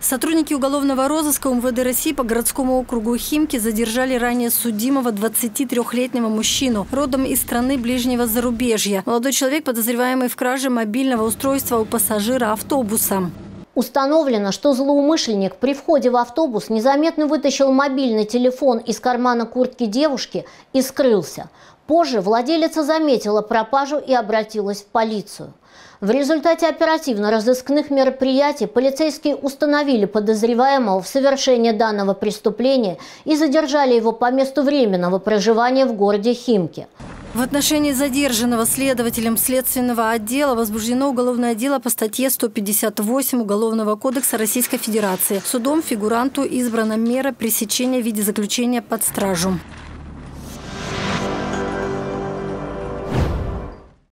Сотрудники уголовного розыска МВД России по городскому округу Химки задержали ранее судимого 23-летнего мужчину, родом из страны ближнего зарубежья. Молодой человек, подозреваемый в краже мобильного устройства у пассажира автобуса. Установлено, что злоумышленник при входе в автобус незаметно вытащил мобильный телефон из кармана куртки девушки и скрылся. Позже владелица заметила пропажу и обратилась в полицию. В результате оперативно-розыскных мероприятий полицейские установили подозреваемого в совершении данного преступления и задержали его по месту временного проживания в городе Химки. В отношении задержанного следователем следственного отдела возбуждено уголовное дело по статье 158 Уголовного кодекса Российской Федерации. Судом фигуранту избрана мера пресечения в виде заключения под стражу.